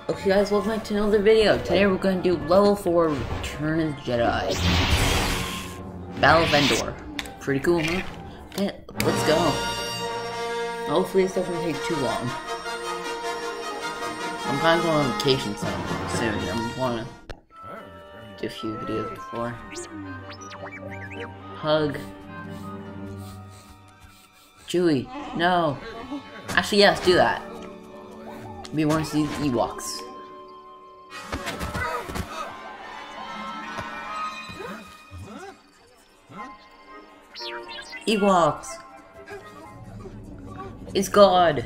Okay guys, welcome back to another video. Today we're going to do level 4 Return of the Jedi. Battle of Endor. Pretty cool, huh? Okay, let's go. Hopefully this doesn't take too long. I'm kind of going on vacation soon. I want to do a few videos before. Hug. Chewie, no. Actually, yeah, let's do that. We want to see the Ewoks. Ewoks! It's God!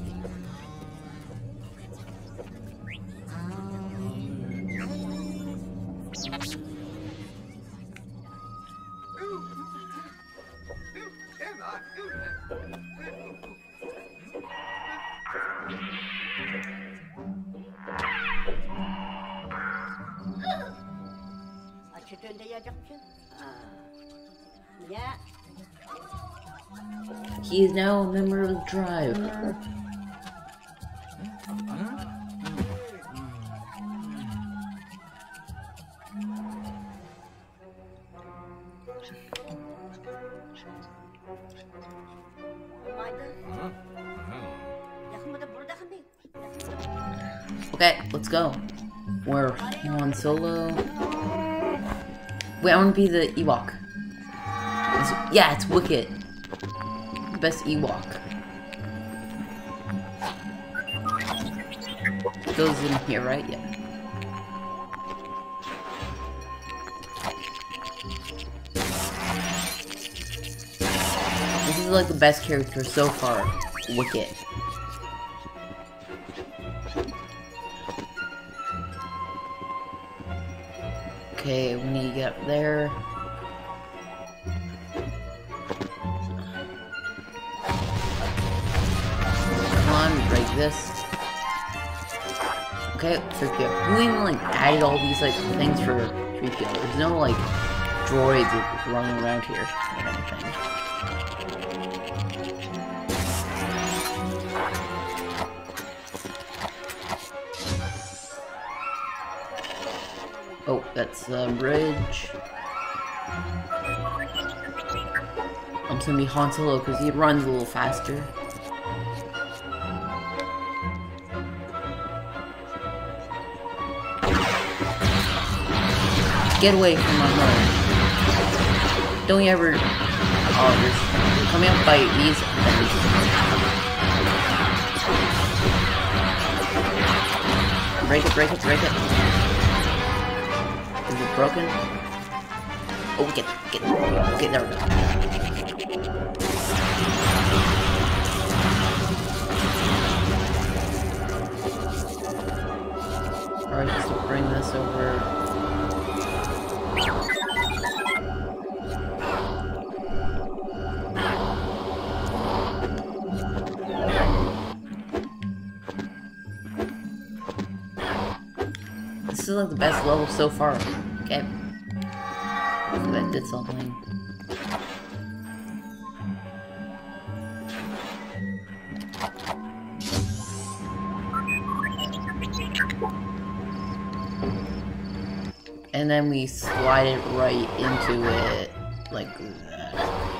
Yeah. He is now a member of the tribe. Okay, let's go. We're Han Solo. Wait, I want to be the Ewok. Yeah, it's Wicket. Best Ewok. Goes in here, right? Yeah. This is like the best character so far. Wicket. Okay, we need to get up there. Break this. Okay, 3PO. Who even like added all these like things for 3PO? There's no like droids running around here or anything. Oh, that's the bridge. I'm just gonna be Han Solo because he runs a little faster. Get away from my home. Don't you ever... Oh, there's... Coming up by these things. Break it, break it, break it. Is it broken? Oh, get it. Okay, there we go. Alright, just bring this over. This is like the best level so far. Okay. So that did something. And then we slide it right into it like that.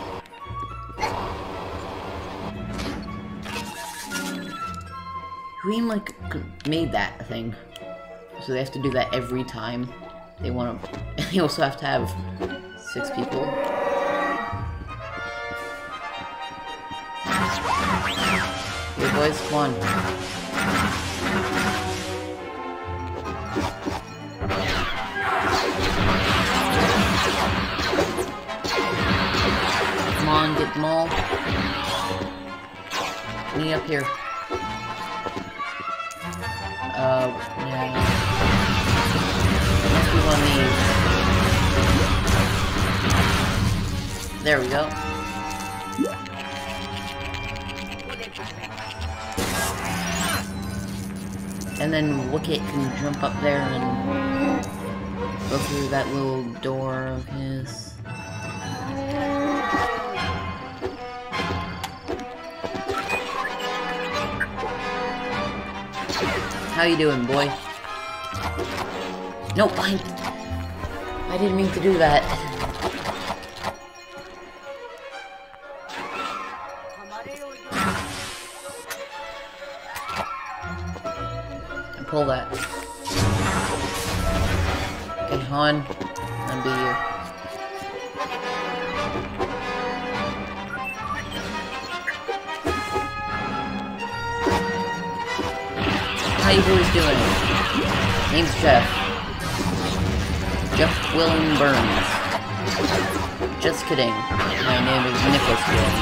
Who even like made that thing? So they have to do that every time they want to. And they also have to have 6 people. Hey boys, come on. Come on, get them all. Me up here. Yeah. Must be one of these. There we go. And then Wicket can jump up there and go through that little door of his. How you doing, boy? Nope, I didn't mean to do that. And pull that. Okay, Han, I'll be you. How you boys doing? Name's Jeff. Jeff William Burns. Just kidding. My name is Nicholas William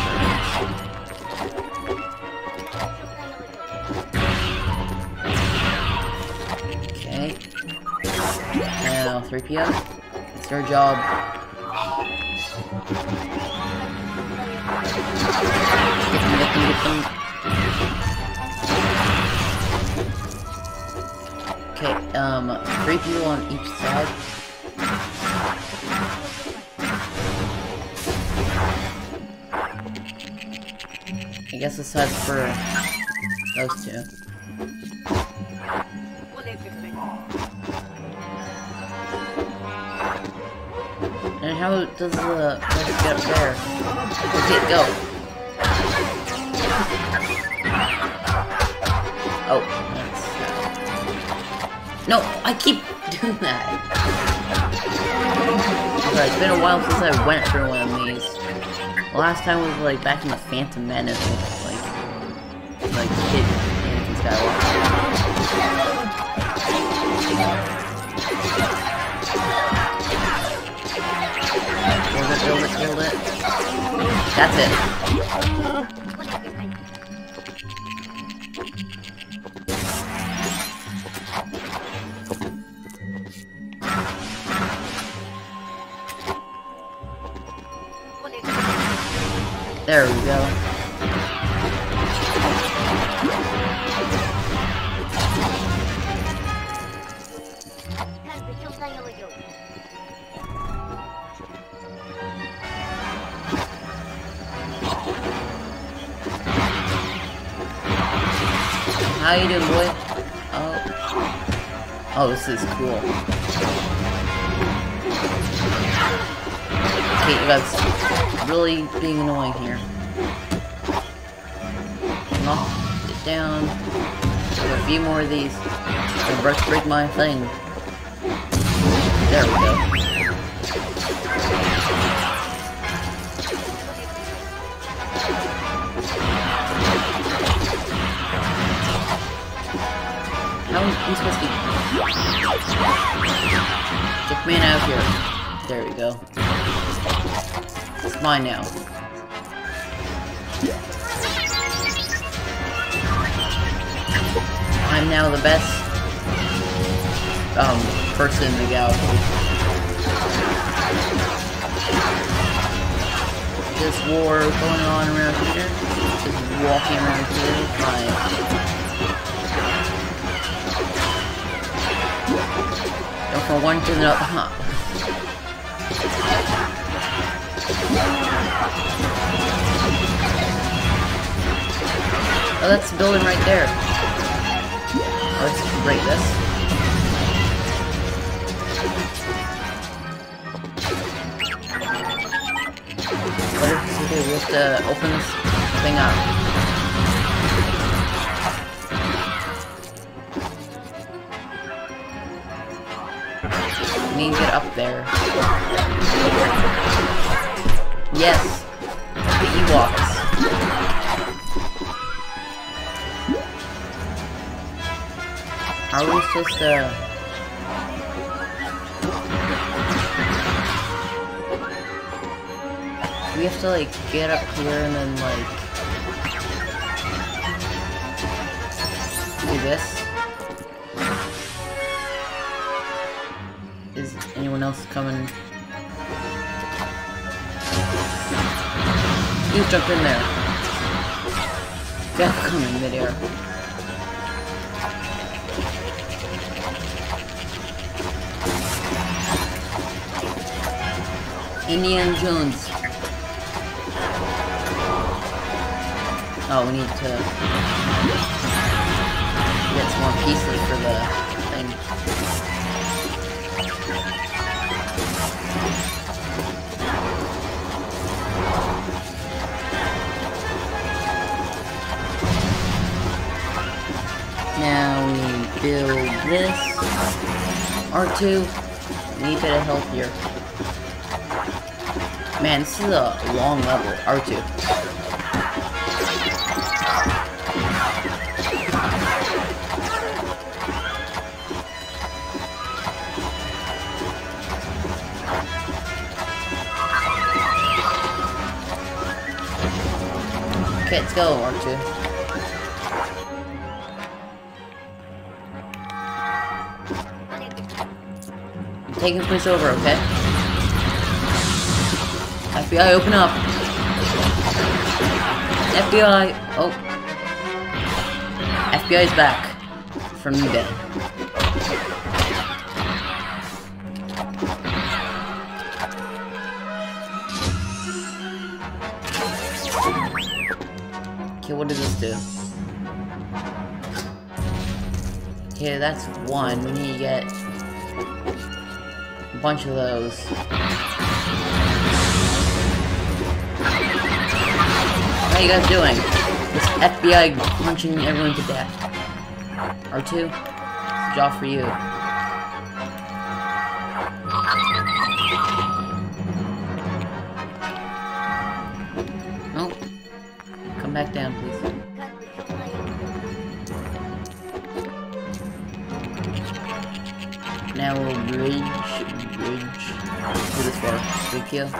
Burns. Okay. Now, 3PO. It's your job. Get them. Okay, 3 people on each side. I guess this side's for those two. And how does the person get up there? Okay, go. Oh. No, I keep doing that. Okay, it's been a while since I went through one of these. The last time was like back in the Phantom Menace, like Kid Anakin Skywalker. Build it. That's it. There we go. How you doing, boy? Oh, this is cool. Okay, you guys really being annoying here. Knock it down. There's a few more of these. I'm gonna break my thing. There we go. How am I supposed to get man out here? There we go. It's mine now. I'm now the best person in the galaxy. This war going on around here. Just walking around here. Fine. Go from one to another. Huh. Oh, that's the building right there. Let's break this. What if we have to open this thing up? We need to get up there. Yes! The Ewoks. Are we supposed to... We have to, like, get up here and then, like... do this? Is anyone else coming? You jump in there. They'll come in midair. Indiana Jones. Oh, we need to get more pieces for the thing. Now we build this. R2, we need a bit of help here. Man, this is a long level, R2. Okay, let's go, R2. I'm taking push over, okay? FBI, open up! FBI! Oh. FBI's back. From eBay. Okay, what does this do? Okay, that's one. We need to get a bunch of those. How you guys doing? This FBI punching everyone to death. R2, job for you. Oh, come back down, please. Now we'll bridge. Do this for Rikio.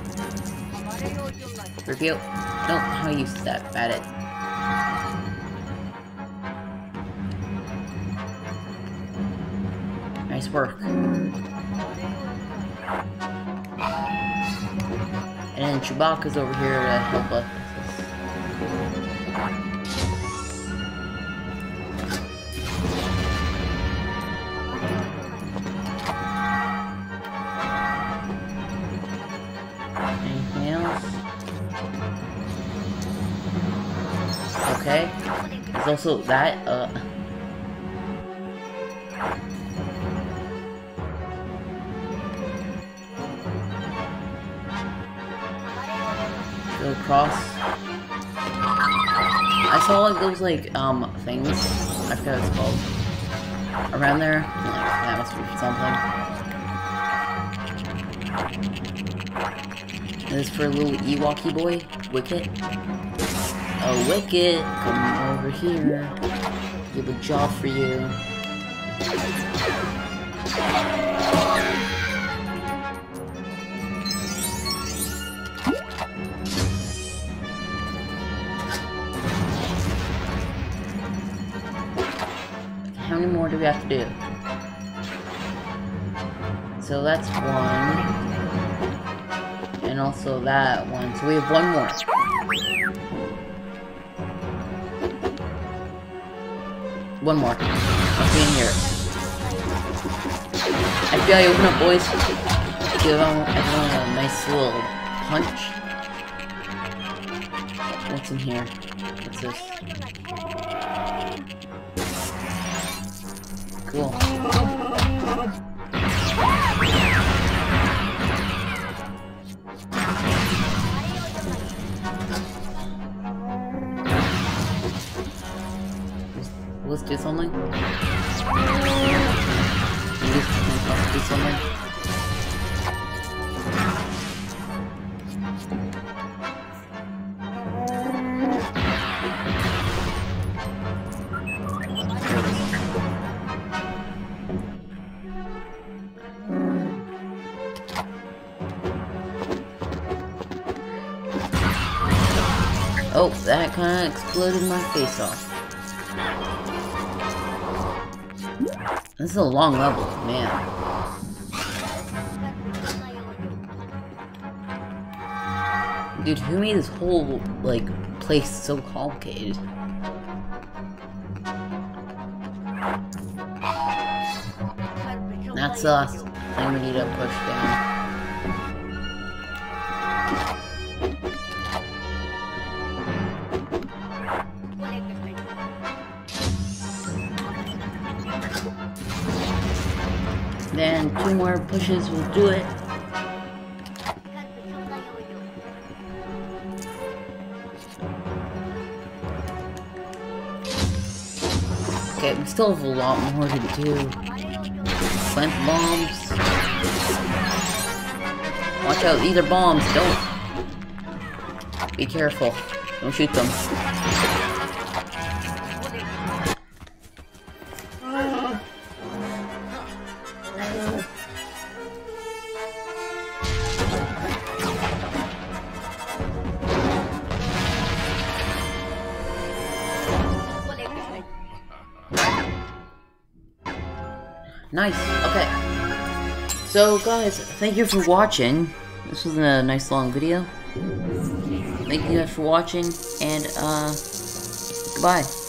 Rikio. No, how you step at it. Nice work. And then Chewbacca's over here to help us. Anything else? Okay. There's also that, go across. I saw like those like things. I forgot what it's called. Around there. Like that must be something. This is for a little Ewok-y boy, Wicket. Oh, Wicket, come over here. We have a job for you. How many more do we have to do? So that's one. And also that one. So we have one more. One more. Let's be in here. FBI, open up, boys. Give everyone a nice little punch. What's in here? What's this? Cool. Let's do something. Let's do something. Oh, that kind of exploded my face off. This is a long level, man. Dude, who made this whole, like, place so complicated? That's the last thing we need to push down. Then 2 more pushes will do it. Okay, we still have a lot more to do. Plant bombs. Watch out, these are bombs. Don't. Be careful. Don't shoot them. Nice. Okay. So, guys, thank you for watching. This was a nice long video. Thank you guys for watching, and, goodbye.